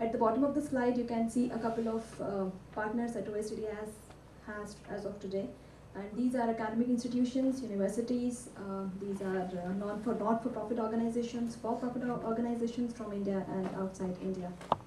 At the bottom of the slide, you can see a couple of partners that OSTD has as of today. And these are academic institutions, universities, these are not-for-profit organizations, for-profit organizations from India and outside India.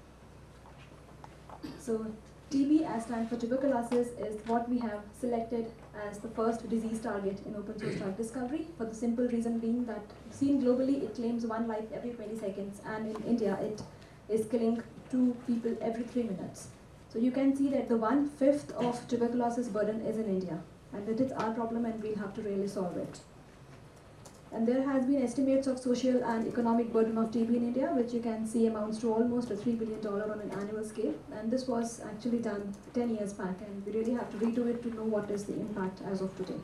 So TB, as stands for tuberculosis, is what we have selected as the first disease target in open source drug discovery, for the simple reason being that seen globally, it claims 1 life every 20 seconds, and in India, it is killing 2 people every 3 minutes. So you can see that the 1/5 of tuberculosis burden is in India, and that is our problem, and we'll have to really solve it. And there has been estimates of social and economic burden of TB in India, which you can see amounts to almost $3 billion on an annual scale. And this was actually done 10 years back, and we really have to redo it to know what is the impact as of today.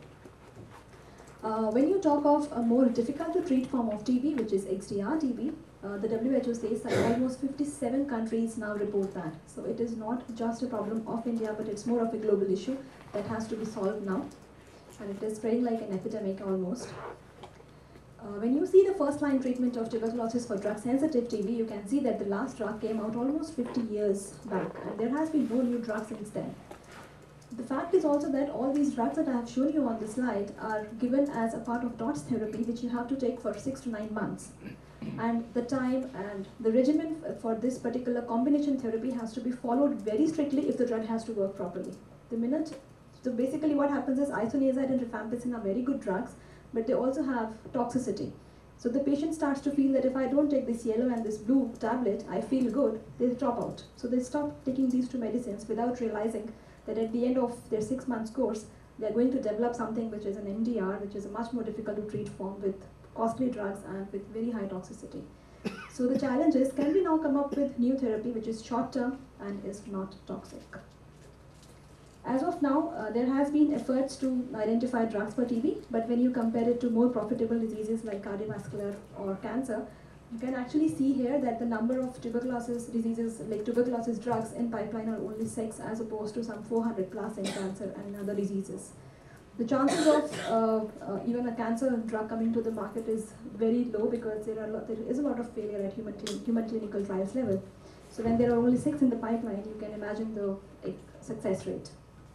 When you talk of a more difficult to treat form of TB, which is XDR TB, the WHO says that almost 57 countries now report that. So it is not just a problem of India, but it's more of a global issue that has to be solved now. And it is spreading like an epidemic almost. When you see the first-line treatment of tuberculosis for drug-sensitive TB, you can see that the last drug came out almost 50 years back, and there has been no new drug since then. The fact is also that all these drugs that I have shown you on the slide are given as a part of DOTS therapy, which you have to take for 6 to 9 months. And the time and the regimen for this particular combination therapy has to be followed very strictly if the drug has to work properly. So basically what happens is isoniazid and rifampicin are very good drugs, but they also have toxicity. So the patient starts to feel that if I don't take this yellow and this blue tablet, I feel good, they drop out. So they stop taking these 2 medicines without realizing that at the end of their 6 months course, they're going to develop something which is an MDR, which is a much more difficult to treat form with costly drugs and with very high toxicity. So the challenge is, can we now come up with new therapy which is short-term and is not toxic? As of now, there has been efforts to identify drugs for TB, but when you compare it to more profitable diseases like cardiovascular or cancer, you can actually see here that the number of tuberculosis diseases, like tuberculosis drugs in pipeline, are only 6 as opposed to some 400 plus in cancer and other diseases. The chances of even a cancer drug coming to the market is very low because there is a lot of failure at human clinical trials level. So when there are only 6 in the pipeline, you can imagine the success rate.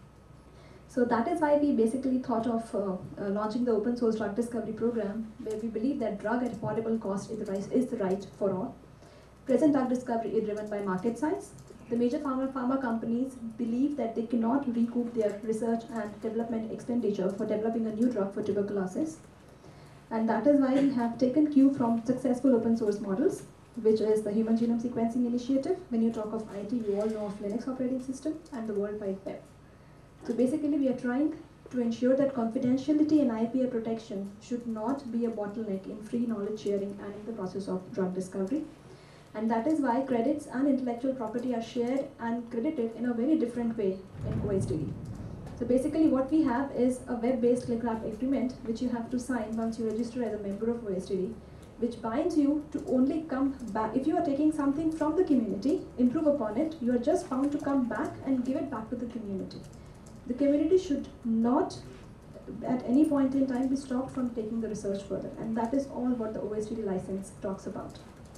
So that is why we basically thought of launching the open source drug discovery program, where we believe that drug at affordable cost is the right for all. Present drug discovery is driven by market size. The major pharma companies believe that they cannot recoup their research and development expenditure for developing a new drug for tuberculosis. And that is why we have taken cue from successful open source models, which is the Human Genome Sequencing Initiative. When you talk of IT, you all know of Linux operating system and the World Wide Web. So basically, we are trying to ensure that confidentiality and IPR protection should not be a bottleneck in free knowledge sharing and in the process of drug discovery. And that is why credits and intellectual property are shared and credited in a very different way in OSTD. So basically what we have is a web-based ClickWrap agreement which you have to sign once you register as a member of OSTD, which binds you to only come back. If you are taking something from the community, improve upon it, you are just bound to come back and give it back to the community. The community should not at any point in time be stopped from taking the research further, and that is all what the OSTD license talks about.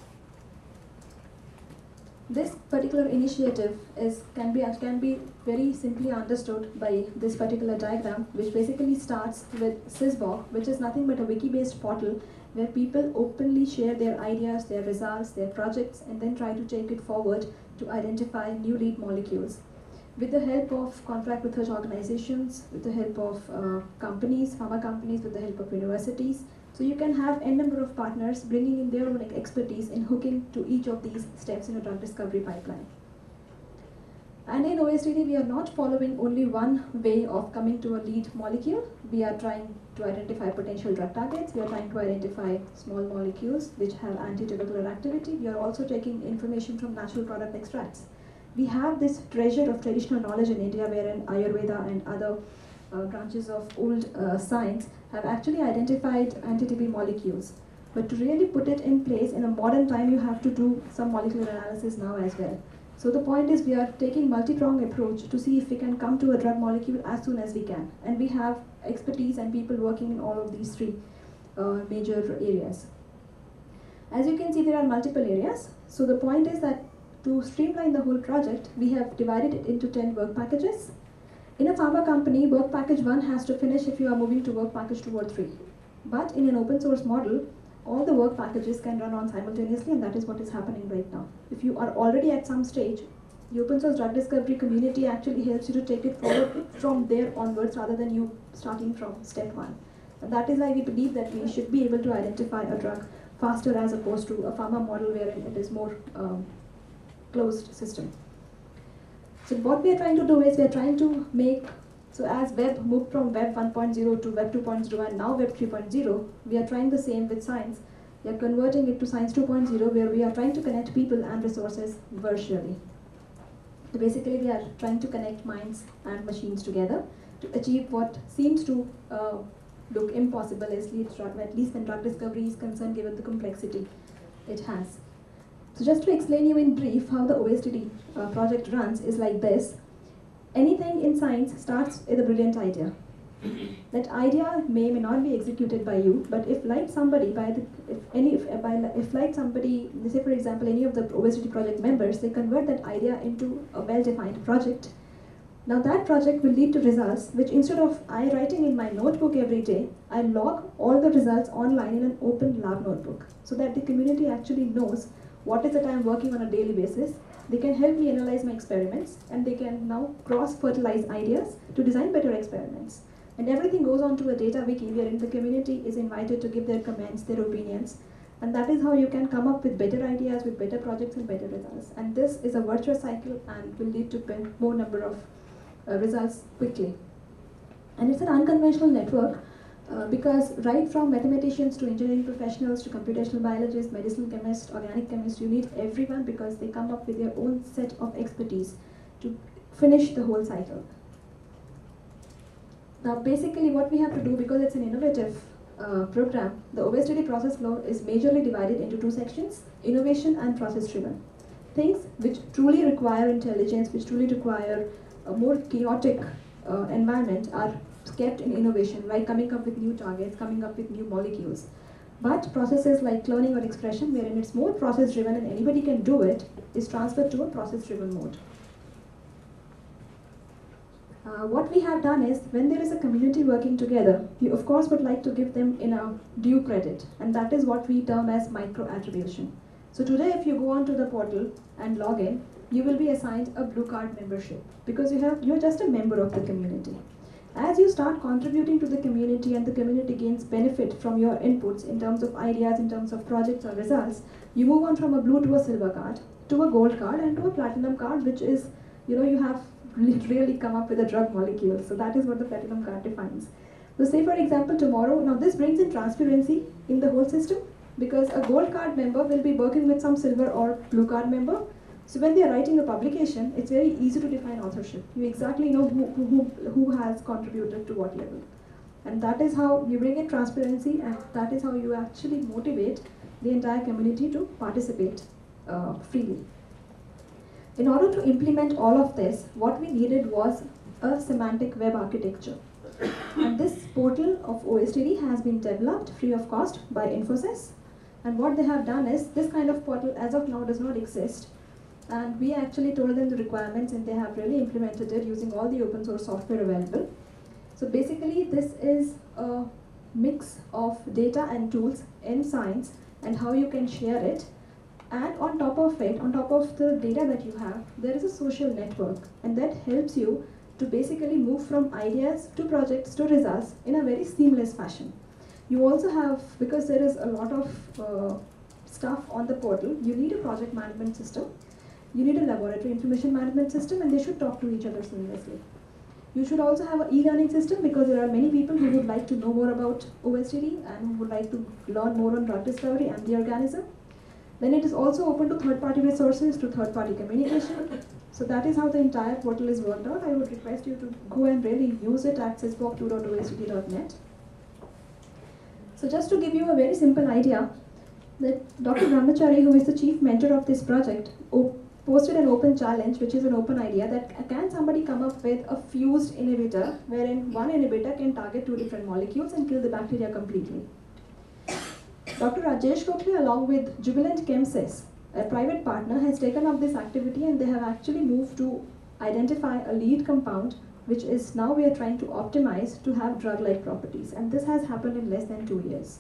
This particular initiative can be very simply understood by this particular diagram, which basically starts with SysBoc, which is nothing but a wiki-based portal where people openly share their ideas, their results, their projects, and then try to take it forward to identify new lead molecules. With the help of contract research organizations, with the help of companies, pharma companies, with the help of universities. So you can have n number of partners bringing in their own expertise in hooking to each of these steps in a drug discovery pipeline. And in OSTD, we are not following only one way of coming to a lead molecule. We are trying to identify potential drug targets. We are trying to identify small molecules which have anti-tubercular activity. We are also taking information from natural product extracts. We have this treasure of traditional knowledge in India, wherein Ayurveda and other branches of old science have actually identified anti-TB molecules. But to really put it in place in a modern time, you have to do some molecular analysis now as well. So the point is, we are taking multi-pronged approach to see if we can come to a drug molecule as soon as we can. And we have expertise and people working in all of these 3 major areas. As you can see, there are multiple areas. So the point is that To streamline the whole project, we have divided it into 10 work packages. In a pharma company, work package 1 has to finish if you are moving to work package 2 or 3. But in an open source model, all the work packages can run on simultaneously, and that is what is happening right now. If you are already at some stage, the open source drug discovery community actually helps you to take it forward from there onwards rather than you starting from step 1. And that is why we believe that we should be able to identify a drug faster as opposed to a pharma model wherein it is more closed system. So what we are trying to do is we are trying to make, so as web moved from web 1.0 to web 2.0 and now web 3.0, we are trying the same with science. We are converting it to science 2.0 where we are trying to connect people and resources virtually. So basically we are trying to connect minds and machines together to achieve what seems to look impossible, at least when drug discovery is concerned, given the complexity it has. So just to explain you in brief how the OSDD project runs is like this. Anything in science starts with a brilliant idea. That idea may not be executed by you, but if like somebody, say for example any of the OSDD project members, they convert that idea into a well-defined project. Now that project will lead to results which instead of I writing in my notebook every day, I log all the results online in an open lab notebook so that the community actually knows what is it I am working on a daily basis. They can help me analyze my experiments and they can now cross-fertilize ideas to design better experiments. And everything goes on to a data wiki wherein the community is invited to give their comments, their opinions. And that is how you can come up with better ideas, with better projects and better results. And this is a virtuous cycle and will lead to more number of results quickly. And it's an unconventional network because right from mathematicians to engineering professionals to computational biologists, medicinal chemists, organic chemists, you need everyone because they come up with their own set of expertise to finish the whole cycle. Now basically what we have to do, because it's an innovative program, the OSDD process flow is majorly divided into 2 sections, innovation and process driven. Things which truly require intelligence, which truly require a more chaotic environment are kept in innovation, like coming up with new targets, coming up with new molecules. But processes like cloning or expression, wherein it's more process driven and anybody can do it, is transferred to a process driven mode. What we have done is, when there is a community working together, you of course would like to give them in a due credit, and that is what we term as micro-attribution. So today if you go onto the portal and log in, you will be assigned a blue card membership because you're just a member of the community. As you start contributing to the community and the community gains benefit from your inputs in terms of ideas, in terms of projects or results, you move on from a blue to a silver card, to a gold card and to a platinum card, which is, you have really come up with a drug molecule. So that is what the platinum card defines. So say for example tomorrow, now this brings in transparency in the whole system because a gold card member will be working with some silver or blue card member. So when they are writing a publication, it's very easy to define authorship. You exactly know who has contributed to what level. And that is how you bring in transparency, and that is how you actually motivate the entire community to participate freely. In order to implement all of this, what we needed was a semantic web architecture. And this portal of OSDD has been developed free of cost by Infosys. And what they have done is, this kind of portal as of now does not exist. And we actually told them the requirements and they have really implemented it using all the open source software available. So basically this is a mix of data and tools in science and how you can share it. And on top of it, on top of the data that you have, there is a social network, and that helps you to basically move from ideas to projects to results in a very seamless fashion. You also have, because there is a lot of stuff on the portal, you need a project management system, you need a laboratory information management system, and they should talk to each other seamlessly. You should also have an e-learning system because there are many people who would like to know more about OSDD and who would like to learn more on drug discovery and the organism. Then it is also open to third-party resources, to third-party communication. So that is how the entire portal is worked out. I would request you to go and really use it at sysboc2.osdd.net. So just to give you a very simple idea, that Dr. Brahmachari, who is the chief mentor of this project, posted an open challenge, which is an open idea, that can somebody come up with a fused inhibitor, wherein one inhibitor can target 2 different molecules and kill the bacteria completely. Dr. Rajesh Gokhale, along with Jubilant Chemsys, a private partner, has taken up this activity, and they have actually moved to identify a lead compound, which is now we are trying to optimize to have drug-like properties. And this has happened in less than 2 years.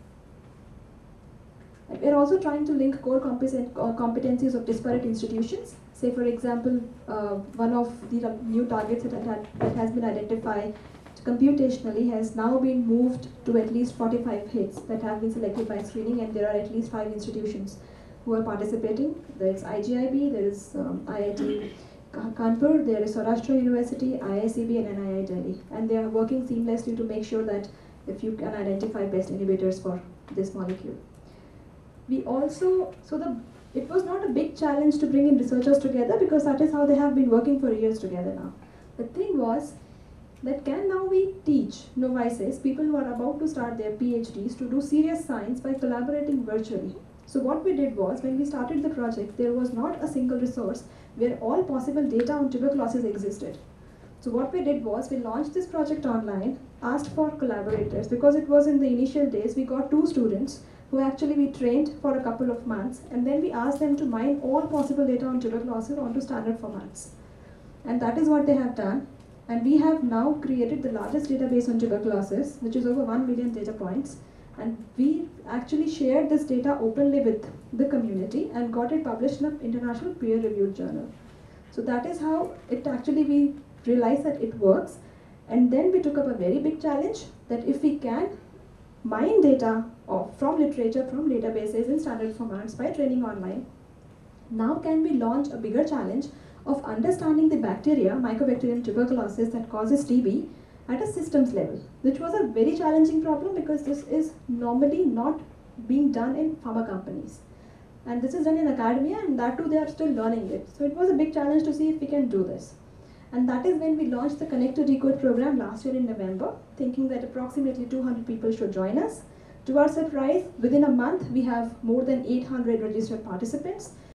We're also trying to link core competencies of disparate institutions. Say, for example, one of the new targets that has been identified computationally has now been moved to at least 45 hits that have been selected by screening, and there are at least 5 institutions who are participating. There is IGIB, there is IIT Kanpur, there is Saurashtra University, IICB, and NII Delhi. And they are working seamlessly to make sure that if you can identify best inhibitors for this molecule. We also, it was not a big challenge to bring in researchers together, because that is how they have been working for years together now. The thing was that can now we teach novices, people who are about to start their PhDs, to do serious science by collaborating virtually. So what we did was, when we started the project, there was not a single resource where all possible data on tuberculosis existed. So what we did was, we launched this project online, asked for collaborators, because it was in the initial days. We got 2 students who actually we trained for a couple of months, and then we asked them to mine all possible data on tuberculosis onto standard formats. And that is what they have done. And we have now created the largest database on tuberculosis, which is over 1 million data points. And we actually shared this data openly with the community and got it published in an international peer-reviewed journal. So that is how it actually, we realized that it works. And then we took up a very big challenge, that if we can mine data from literature, from databases in standard formats by training online, now can we launch a bigger challenge of understanding the bacteria, Mycobacterium tuberculosis, that causes TB at a systems level, which was a very challenging problem, because this is normally not being done in pharma companies. And this is done in academia, and that too they are still learning it. So it was a big challenge to see if we can do this. And that is when we launched the Connect to Decode program last year in November, thinking that approximately 200 people should join us. To our surprise, within a month, we have more than 800 registered participants.